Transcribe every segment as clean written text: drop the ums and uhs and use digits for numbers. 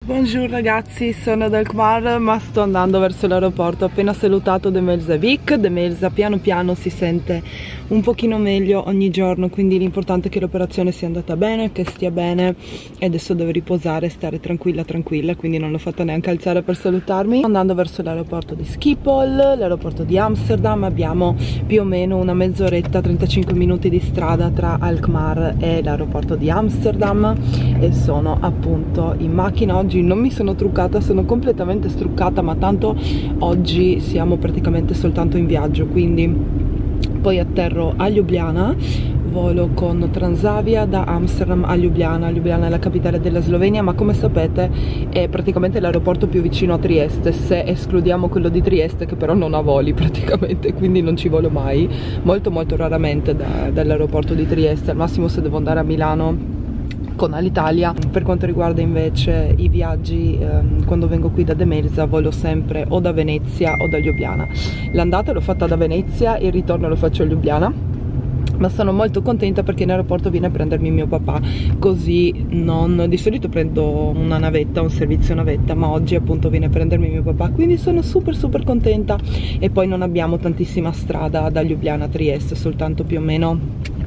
Buongiorno ragazzi, sono ad Alkmaar ma sto andando verso l'aeroporto. Ho appena salutato Demelza Vic. Demelza piano piano si sente un pochino meglio ogni giorno, quindi l'importante è che l'operazione sia andata bene, che stia bene e adesso deve riposare e stare tranquilla, quindi non l'ho fatta neanche alzare per salutarmi. Sto andando verso l'aeroporto di Schiphol, l'aeroporto di Amsterdam. Abbiamo più o meno una mezz'oretta, 35 minuti di strada tra Alkmaar e l'aeroporto di Amsterdam e sono appunto in macchina. Oggi non mi sono truccata, sono completamente struccata, ma tanto oggi siamo praticamente soltanto in viaggio, quindi poi atterro a Ljubljana, volo con Transavia da Amsterdam a Ljubljana. Ljubljana è la capitale della Slovenia, ma come sapete è praticamente l'aeroporto più vicino a Trieste, se escludiamo quello di Trieste che però non ha voli praticamente, quindi non ci volo mai, molto raramente dall'aeroporto di Trieste, al massimo se devo andare a Milano con Alitalia. Per quanto riguarda invece i viaggi, quando vengo qui da Demelza volo sempre o da Venezia o da Ljubljana. L'andata l'ho fatta da Venezia, il ritorno lo faccio a Ljubljana, ma sono molto contenta perché in aeroporto viene a prendermi mio papà, così non... di solito prendo una navetta, un servizio navetta, ma oggi appunto viene a prendermi mio papà, quindi sono super contenta. E poi non abbiamo tantissima strada da Ljubljana a Trieste, soltanto più o meno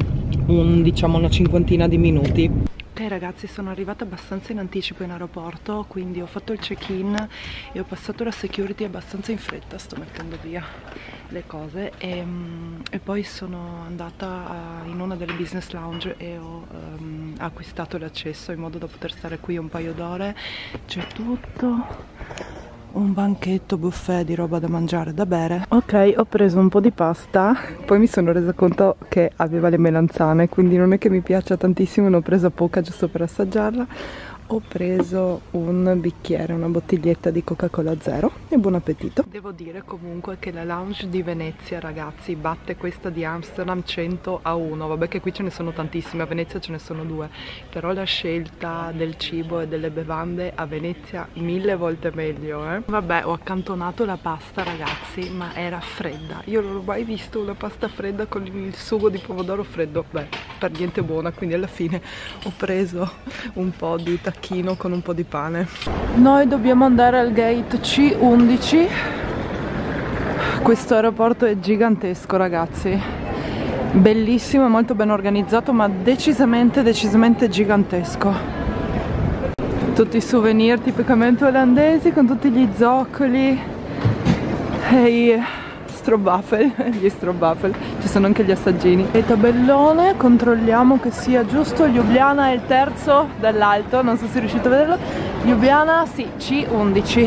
diciamo una cinquantina di minuti. Ok ragazzi, sono arrivata abbastanza in anticipo in aeroporto, quindi ho fatto il check-in e ho passato la security abbastanza in fretta, sto mettendo via le cose e poi sono andata in una delle business lounge e ho acquistato l'accesso in modo da poter stare qui un paio d'ore. C'è tutto un banchetto buffet di roba da mangiare, da bere. Ok, ho preso un po' di pasta, poi mi sono resa conto che aveva le melanzane, quindi non è che mi piaccia tantissimo, ne ho presa poca giusto per assaggiarla. Ho preso un bicchiere, una bottiglietta di Coca-Cola Zero e buon appetito. Devo dire comunque che la lounge di Venezia, ragazzi, batte questa di Amsterdam 100-1. Vabbè che qui ce ne sono tantissime, a Venezia ce ne sono 2, però la scelta del cibo e delle bevande a Venezia 1000 volte meglio, eh. Vabbè, ho accantonato la pasta ragazzi, ma era fredda. Io non ho mai visto una pasta fredda con il sugo di pomodoro freddo. Beh, per niente buona, quindi alla fine ho preso un po' di tacchino con un po' di pane. Noi dobbiamo andare al gate C11. Questo aeroporto è gigantesco ragazzi, bellissimo e molto ben organizzato, ma decisamente gigantesco. Tutti i souvenir tipicamente olandesi con tutti gli zoccoli e gli stroopwafel, ci sono anche gli assaggini. E tabellone, controlliamo che sia giusto. Ljubljana è il terzo dall'alto, non so se riuscite a vederlo. Ljubljana, sì, C11.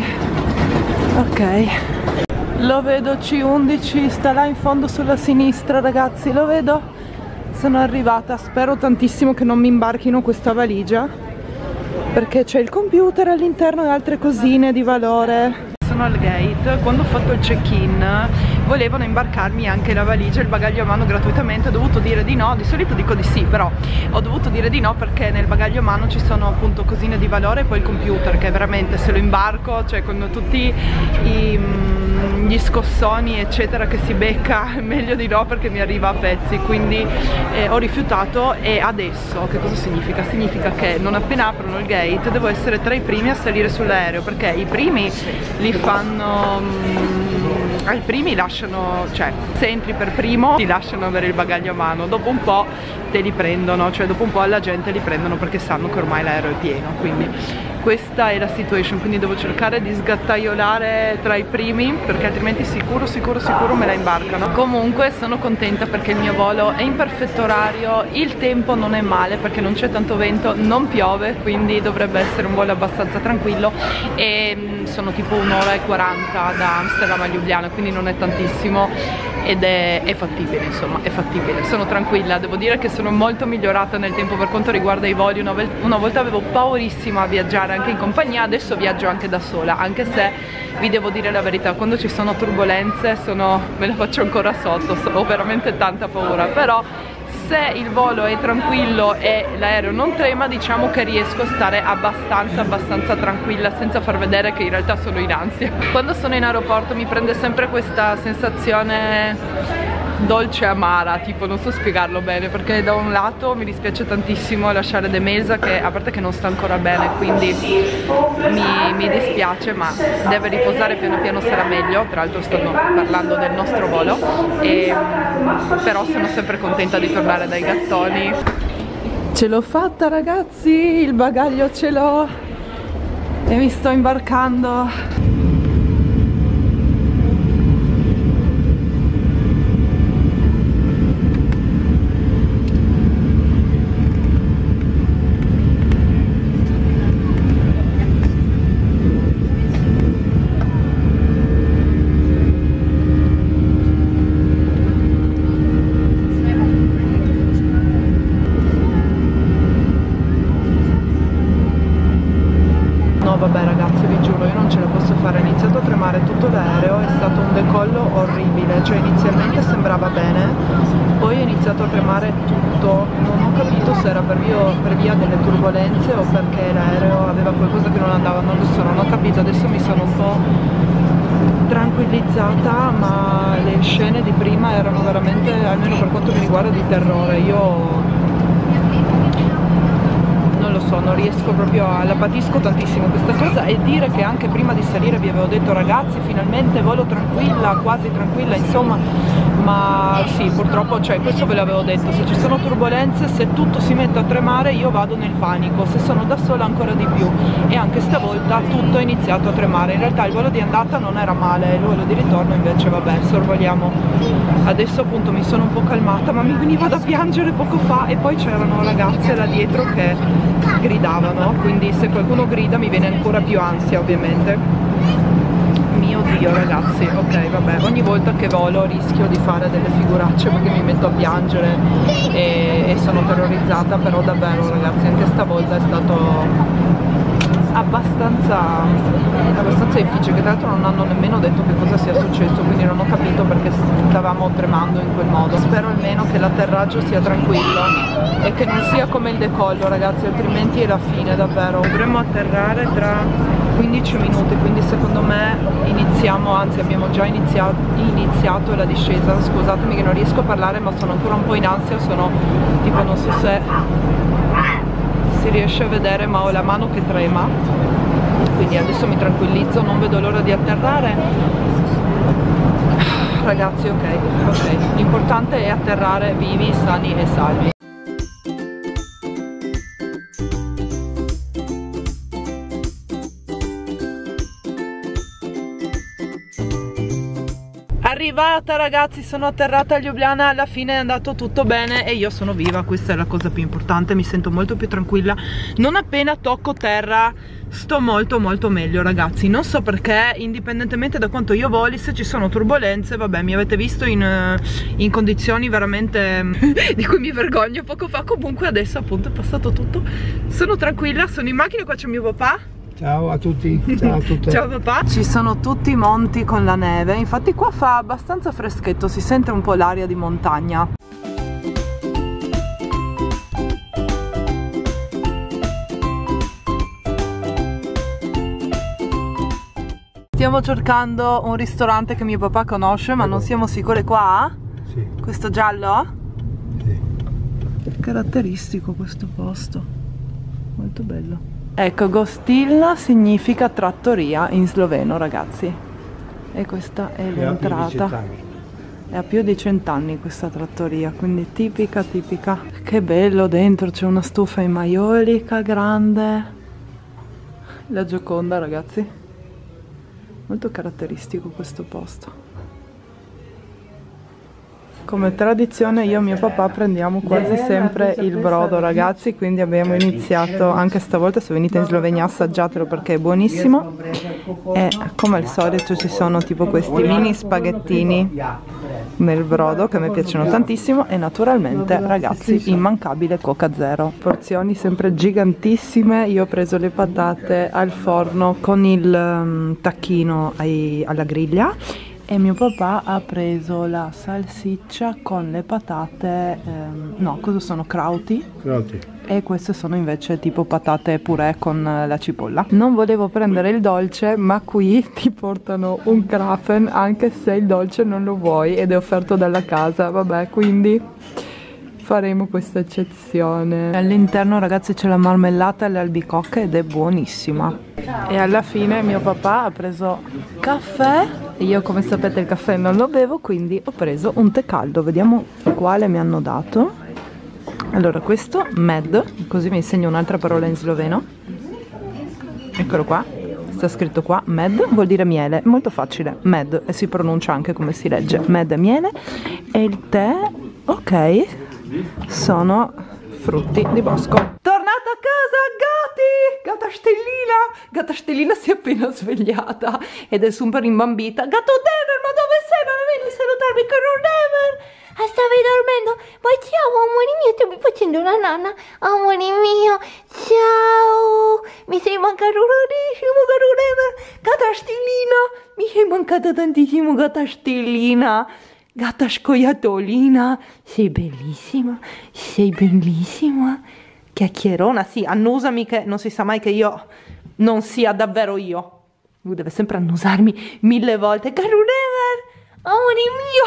Ok, lo vedo C11, sta là in fondo sulla sinistra ragazzi, lo vedo. Sono arrivata, spero tantissimo che non mi imbarchino questa valigia, perché c'è il computer all'interno e altre cosine di valore. Sono al gate, quando ho fatto il check-in volevano imbarcarmi anche la valigia e il bagaglio a mano gratuitamente. Ho dovuto dire di no, di solito dico di sì, però ho dovuto dire di no perché nel bagaglio a mano ci sono appunto cosine di valore e poi il computer, che veramente se lo imbarco, cioè con tutti gli scossoni eccetera che si becca, meglio di no perché mi arriva a pezzi, quindi ho rifiutato. E adesso che cosa significa? Significa che non appena aprono il gate devo essere tra i primi a salire sull'aereo, perché i primi li fanno, ai primi lasciano, cioè se entri per primo ti lasciano avere il bagaglio a mano, dopo un po' te li prendono, cioè dopo un po' alla gente li prendono perché sanno che ormai l'aereo è pieno, quindi questa è la situation, quindi devo cercare di sgattaiolare tra i primi perché altrimenti sicuro me la imbarcano. Comunque sono contenta perché il mio volo è in perfetto orario, il tempo non è male perché non c'è tanto vento, non piove, quindi dovrebbe essere un volo abbastanza tranquillo e sono tipo 1 ora e 40 da Amsterdam a Ljubljana, quindi non è tantissimo ed è fattibile, insomma è fattibile, sono tranquilla. Devo dire che sono molto migliorata nel tempo per quanto riguarda i voli. Una volta avevo paurissima a viaggiare anche in compagnia, adesso viaggio anche da sola, anche se vi devo dire la verità, quando ci sono turbulenze me la faccio ancora sotto, ho veramente tanta paura, però se il volo è tranquillo e l'aereo non trema, diciamo che riesco a stare abbastanza tranquilla senza far vedere che in realtà sono in ansia. Quando sono in aeroporto mi prende sempre questa sensazione dolce amara, tipo non so spiegarlo bene, perché da un lato mi dispiace tantissimo lasciare Demelza, che a parte che non sta ancora bene, quindi mi dispiace, ma deve riposare, piano piano sarà meglio. Tra l'altro sto parlando del nostro volo, però sono sempre contenta di tornare dai gattoni. Ce l'ho fatta ragazzi, il bagaglio ce l'ho e mi sto imbarcando. Vabbè ragazzi, vi giuro, io non ce la posso fare, è iniziato a tremare tutto l'aereo, è stato un decollo orribile, cioè inizialmente sembrava bene, poi è iniziato a tremare tutto, non ho capito se era per via delle turbolenze o perché l'aereo aveva qualcosa che non andava, non lo so, non ho capito, adesso mi sono un po' tranquillizzata, ma le scene di prima erano veramente, almeno per quanto mi riguarda, di terrore. Io non lo so, non riesco proprio la patisco tantissimo questa cosa, e dire che anche prima di salire vi avevo detto ragazzi finalmente volo tranquilla, quasi tranquilla, insomma, ma sì, purtroppo, cioè questo ve l'avevo detto, se ci sono turbolenze, se tutto si mette a tremare io vado nel panico, se sono da sola ancora di più, e anche stavolta tutto è iniziato a tremare. In realtà il volo di andata non era male, il volo di ritorno invece vabbè, sorvoliamo. Adesso appunto mi sono un po' calmata, ma mi veniva da piangere poco fa, e poi c'erano ragazze là dietro che gridavano, quindi se qualcuno grida mi viene ancora più ansia ovviamente. Mio Dio ragazzi, ok vabbè, ogni volta che volo rischio di fare delle figuracce perché mi metto a piangere e sono terrorizzata, però davvero ragazzi anche stavolta è stato abbastanza difficile, che tra l'altro non hanno nemmeno detto che cosa sia successo, quindi non ho capito perché stavamo tremando in quel modo. Spero almeno che l'atterraggio sia tranquillo e che non sia come il decollo ragazzi, altrimenti è la fine davvero. Dovremmo atterrare tra 15 minuti, quindi secondo me iniziamo, anzi abbiamo già iniziato la discesa. Scusatemi che non riesco a parlare, ma sono ancora un po' in ansia, sono tipo, non so se si riesce a vedere, ma ho la mano che trema, quindi adesso mi tranquillizzo, non vedo l'ora di atterrare ragazzi. Ok, l'importante è atterrare vivi, sani e salvi. Arrivata ragazzi, sono atterrata a Ljubljana, alla fine è andato tutto bene e io sono viva, questa è la cosa più importante, mi sento molto più tranquilla. Non appena tocco terra sto molto meglio ragazzi, non so perché, indipendentemente da quanto io voli, se ci sono turbolenze, vabbè, mi avete visto in condizioni veramente di cui mi vergogno poco fa, comunque adesso appunto è passato tutto, sono tranquilla, sono in macchina, qua c'è mio papà. Ciao a tutti, ciao a tutte. Ciao papà. Ci sono tutti i monti con la neve, infatti qua fa abbastanza freschetto, si sente un po' l'aria di montagna. Stiamo cercando un ristorante che mio papà conosce, ma non siamo sicure qua. Sì. Questo giallo? Sì. Caratteristico questo posto, molto bello. Ecco, Gostilna significa trattoria in sloveno ragazzi, e questa è l'entrata. È a più di 100 anni questa trattoria, quindi tipica. Che bello, dentro c'è una stufa in maiolica grande, la Gioconda ragazzi, molto caratteristico questo posto. Come tradizione io e mio papà prendiamo quasi sempre il brodo ragazzi, quindi abbiamo iniziato, anche stavolta se venite in Slovenia assaggiatelo perché è buonissimo, e come al solito ci sono tipo questi mini spaghettini nel brodo che a me piacciono tantissimo, e naturalmente ragazzi immancabile Coca Zero, porzioni sempre gigantissime. Io ho preso le patate al forno con il tacchino alla griglia, e mio papà ha preso la salsiccia con le patate, no, cosa sono? Krauti? Krauti. E queste sono invece tipo patate purè con la cipolla. Non volevo prendere il dolce, ma qui ti portano un Krafen anche se il dolce non lo vuoi ed è offerto dalla casa, vabbè, quindi faremo questa eccezione. All'interno, ragazzi, c'è la marmellata e le albicocche ed è buonissima. E alla fine mio papà ha preso caffè. Io, come sapete, il caffè non lo bevo, quindi ho preso un tè caldo. Vediamo quale mi hanno dato. Allora, questo med, così mi insegno un'altra parola in sloveno. Eccolo qua, sta scritto qua, med vuol dire miele, molto facile, med, e si pronuncia anche come si legge, med è miele. E il tè, ok, sono frutti di bosco. Tornata a casa, Gatta Stellina si è appena svegliata ed è super imbambita. Gatto Demer, ma dove sei? Ma non vieni a salutarmi con un Demer? Ah, stavi dormendo? Ma ciao, amore mio, stavi facendo la nanna? Amore mio, ciao! Mi sei mancato tantissimo, caro Demer! Gatta Stellina! Mi sei mancata tantissimo, Gatta Stellina! Gatta scoiattolina! Sei bellissima! Sei bellissima! Chiacchierona, sì, annusami che non si sa mai che io non sia davvero io. Lui deve sempre annusarmi 1000 volte. Caro Demer! Amore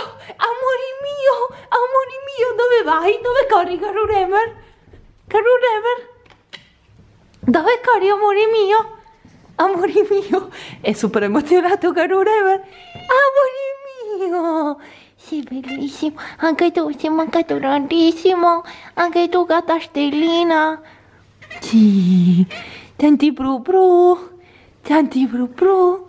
mio, dove vai? Dove corri, caro Demer? Caro Demer? Dove corri, amore mio? Amore mio, è super emozionato, caro Demer. Amore mio, sei bellissimo, anche tu sei mancato tantissimo, anche tu, Gatta Stellina. Sì, tanti bru bru, tanti bru bru.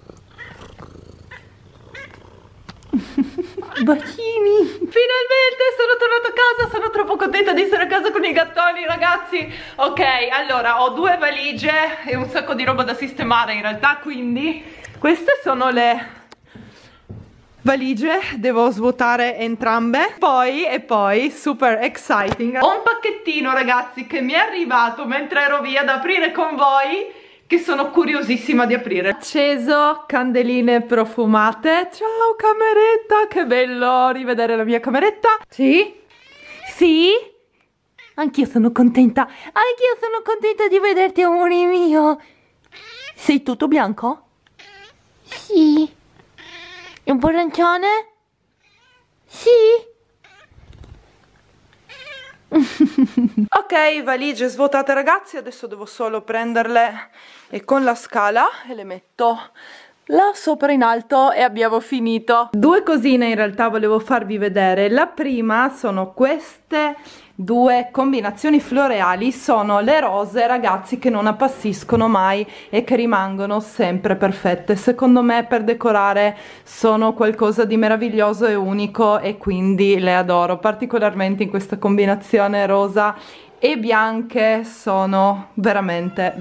Bacini. Finalmente sono tornata a casa, sono troppo contenta di essere a casa con i gattoni, ragazzi. Ok, allora ho 2 valigie e un sacco di roba da sistemare in realtà, quindi queste sono le valigie, devo svuotare entrambe. Poi super exciting, ho un pacchettino, ragazzi, che mi è arrivato mentre ero via da aprire con voi, che sono curiosissima di aprire. Acceso, candeline profumate. Ciao cameretta, che bello rivedere la mia cameretta. Sì? Sì? Anch'io sono contenta. Anch'io sono contenta di vederti, amore mio. Sei tutto bianco? Sì. E un po' arancione? Sì. Ok, valigie svuotate, ragazzi, adesso devo solo prenderle e con la scala e le metto là sopra in alto e abbiamo finito. 2 cosine in realtà volevo farvi vedere. La prima sono queste 2 combinazioni floreali, sono le rose, ragazzi, che non appassiscono mai e che rimangono sempre perfette. Secondo me per decorare sono qualcosa di meraviglioso e unico e quindi le adoro particolarmente in questa combinazione rosa e bianche, sono veramente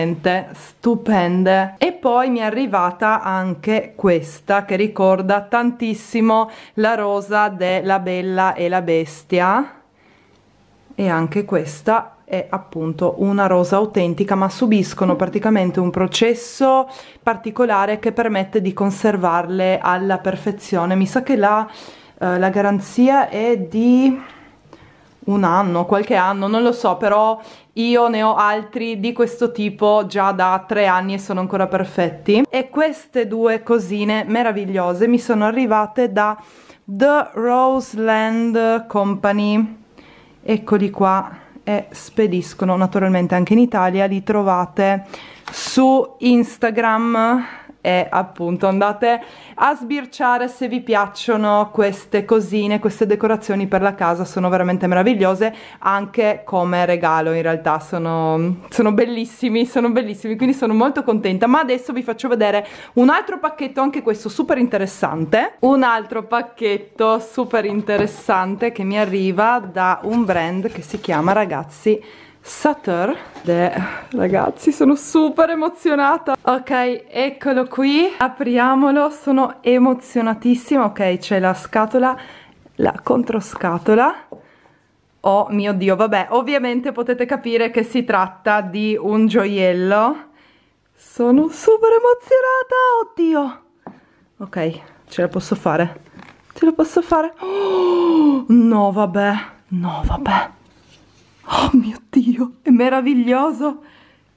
stupende. E poi mi è arrivata anche questa che ricorda tantissimo la rosa della Bella e la Bestia, e anche questa è appunto una rosa autentica, ma subiscono praticamente un processo particolare che permette di conservarle alla perfezione. Mi sa che la garanzia è di 1 anno, qualche anno, non lo so, però io ne ho altri di questo tipo già da 3 anni e sono ancora perfetti. E queste 2 cosine meravigliose mi sono arrivate da The Roseland Company. Eccoli qua, e spediscono naturalmente anche in Italia, li trovate su Instagram e appunto andate a sbirciare se vi piacciono queste cosine, queste decorazioni per la casa, sono veramente meravigliose anche come regalo. In realtà sono bellissimi, quindi sono molto contenta. Ma adesso vi faccio vedere un altro pacchetto, anche questo super interessante, un altro pacchetto super interessante che mi arriva da un brand che si chiama, ragazzi, Satur. Ragazzi, sono super emozionata. Ok, eccolo qui, apriamolo, sono emozionatissima. Ok, c'è la scatola, la controscatola. Oh mio Dio, vabbè, ovviamente potete capire che si tratta di un gioiello. Sono super emozionata, oddio. Ok, ce la posso fare, ce la posso fare. Oh, no vabbè, no vabbè. Oh mio Dio, è meraviglioso,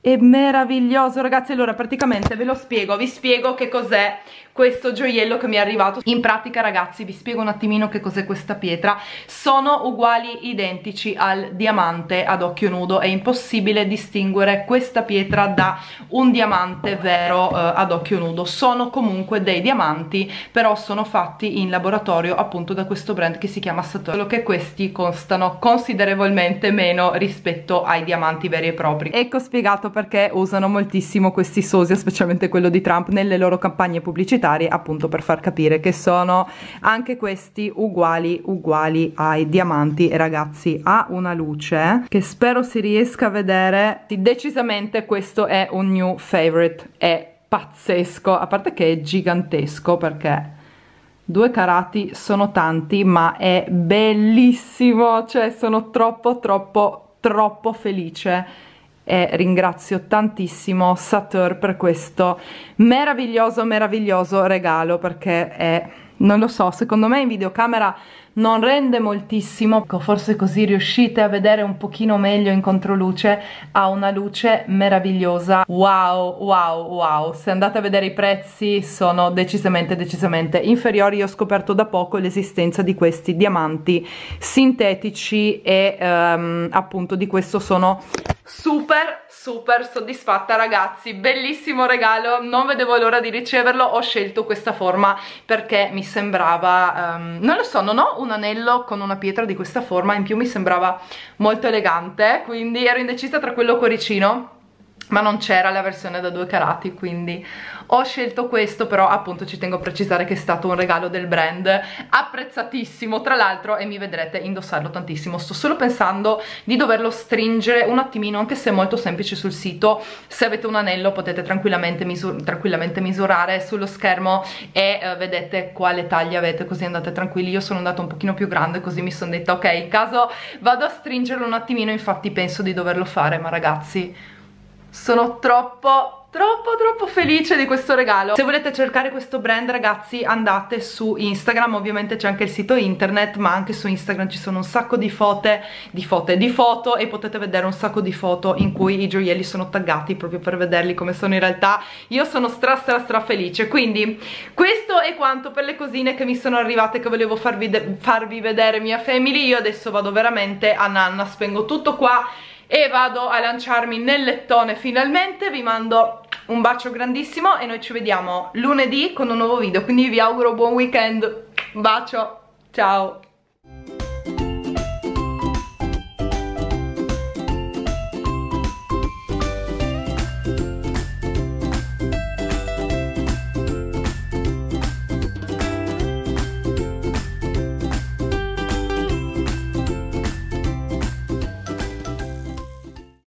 è meraviglioso ragazzi. Allora praticamente ve lo spiego, vi spiego che cos'è questo gioiello che mi è arrivato. In pratica ragazzi vi spiego un attimino che cos'è questa pietra. Sono uguali, identici al diamante ad occhio nudo, è impossibile distinguere questa pietra da un diamante vero ad occhio nudo. Sono comunque dei diamanti, però sono fatti in laboratorio appunto da questo brand che si chiama Saturn, solo che questi costano considerevolmente meno rispetto ai diamanti veri e propri. Ecco spiegato perché usano moltissimo questi sosia, specialmente quello di Trump, nelle loro campagne pubblicitarie, appunto per far capire che sono anche questi uguali ai diamanti. E ragazzi, ha una luce che spero si riesca a vedere. Decisamente questo è un new favorite, è pazzesco, a parte che è gigantesco, perché 2 carati sono tanti, ma è bellissimo, cioè sono troppo felice. E ringrazio tantissimo Saturn per questo meraviglioso regalo, perché è, non lo so, secondo me in videocamera non rende moltissimo, forse così riuscite a vedere un pochino meglio in controluce. Ha una luce meravigliosa, wow. Se andate a vedere i prezzi sono decisamente inferiori. Io ho scoperto da poco l'esistenza di questi diamanti sintetici e appunto di questo sono super soddisfatta ragazzi. Bellissimo regalo, non vedevo l'ora di riceverlo. Ho scelto questa forma perché mi sembrava non lo so, non ho un anello con una pietra di questa forma, in più mi sembrava molto elegante, quindi ero indecisa tra quello cuoricino, ma non c'era la versione da 2 carati, quindi ho scelto questo. Però appunto ci tengo a precisare che è stato un regalo del brand apprezzatissimo tra l'altro, e mi vedrete indossarlo tantissimo. Sto solo pensando di doverlo stringere un attimino, anche se è molto semplice sul sito. Se avete un anello potete tranquillamente misurare sullo schermo e vedete quale taglia avete, così andate tranquilli. Io sono andata un pochino più grande, così mi sono detta ok, in caso vado a stringerlo un attimino. Infatti penso di doverlo fare, ma ragazzi sono troppo felice di questo regalo. Se volete cercare questo brand ragazzi andate su Instagram, ovviamente c'è anche il sito internet, ma anche su Instagram ci sono un sacco di foto e potete vedere un sacco di foto in cui i gioielli sono taggati proprio per vederli come sono in realtà. Io sono stra felice. Quindi questo è quanto per le cosine che mi sono arrivate, che volevo farvi vedere, mia family. Io adesso vado veramente a nanna, spengo tutto qua e vado a lanciarmi nel lettone finalmente. Vi mando un bacio grandissimo e noi ci vediamo lunedì con un nuovo video, quindi vi auguro buon weekend. Un bacio, ciao.